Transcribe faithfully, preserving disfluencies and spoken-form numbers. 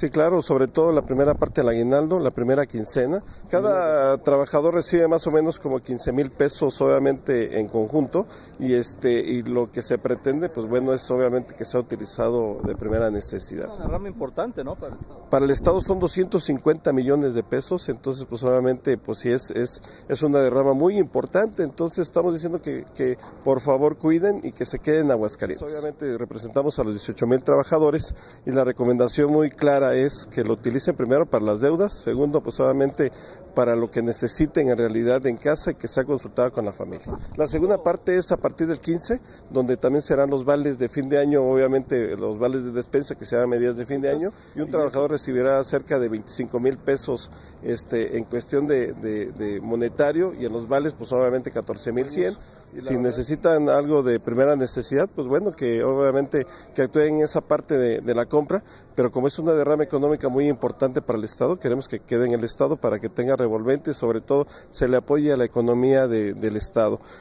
Sí, claro, sobre todo la primera parte del aguinaldo, la primera quincena. Cada trabajador recibe más o menos como quince mil pesos, obviamente, en conjunto, y este y lo que se pretende, pues bueno, es obviamente que sea utilizado de primera necesidad. Es una rama importante, ¿no? Para el Estado. Para el Estado son doscientos cincuenta millones de pesos, entonces pues obviamente pues sí es, es, es una derrama muy importante, entonces estamos diciendo que, que por favor cuiden y que se queden en Aguascalientes. Pues obviamente representamos a los dieciocho mil trabajadores y la recomendación muy clara es que lo utilicen primero para las deudas, segundo pues obviamente para lo que necesiten en realidad en casa y que sea consultada con la familia. La segunda parte es a partir del quince, donde también serán los vales de fin de año, obviamente los vales de despensa que serán medidas de fin de año, y un trabajador recibirá cerca de veinticinco mil pesos este, en cuestión de, de, de monetario, y en los vales pues obviamente catorce mil cien. Si necesitan algo de primera necesidad, pues bueno, que obviamente que actúen en esa parte de, de la compra, pero como es una derrama económica muy importante para el Estado, queremos que quede en el Estado para que tenga revolvente y sobre todo se le apoye a la economía de, del Estado.